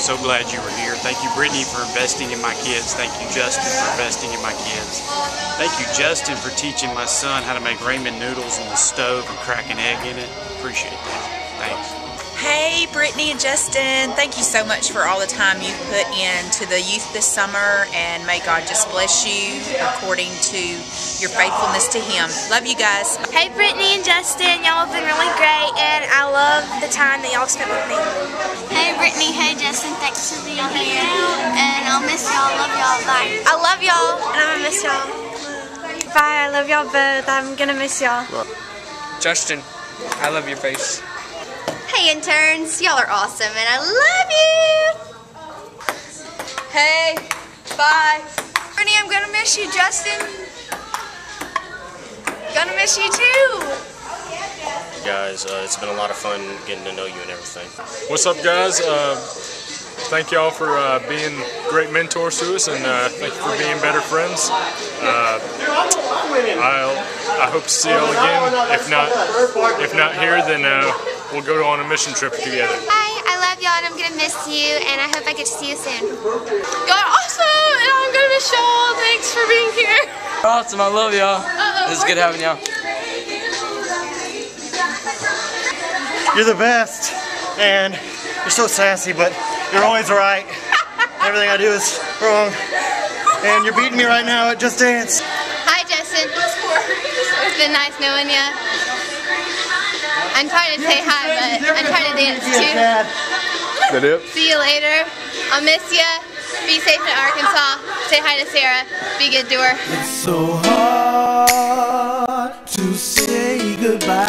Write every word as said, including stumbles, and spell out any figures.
so glad you were here. Thank you, Brittany, for investing in my kids. Thank you, Justin, for investing in my kids. Thank you, Justin, for teaching my son how to make ramen noodles on the stove and crack an egg in it. Appreciate that. Thanks. Hey, Brittany and Justin, thank you so much for all the time you put into the youth this summer, and may God just bless you according to your faithfulness to Him. Love you guys. Hey, Brittany and Justin, y'all have been really great, and I love the time that y'all spent with me. Hey, Brittany. Hey, Justin. Thanks for being here, and I'll miss y'all. Love y'all. Bye. I love y'all, and I'm gonna miss y'all. Bye. I love y'all both. I'm gonna miss y'all. Justin, I love your face. Hey, interns. Y'all are awesome, and I love you. Hey, bye. Brittany, I'm gonna miss you. Justin, gonna miss you too. Guys, uh, it's been a lot of fun getting to know you and everything. What's up, guys? Uh, thank y'all for uh, being great mentors to us, and uh, thank you for being better friends. Uh, I'll, I hope to see y'all again. If not, if not here, then uh, we'll go on a mission trip together. Hi, I love y'all, and I'm gonna miss you, and I hope I get to see you soon. Y'all are awesome, and I'm gonna miss y'all. Thanks for being here. Awesome, I love y'all. This is good having y'all. You're the best, and you're so sassy, but you're always right. Everything I do is wrong, and you're beating me right now at Just Dance. Hi, Justin. It's been nice knowing you. I'm trying to say hi, but I'm trying to dance too. That it? See you later. I'll miss you. Be safe in Arkansas. Say hi to Sarah. Be good to her. It's so hard to say goodbye.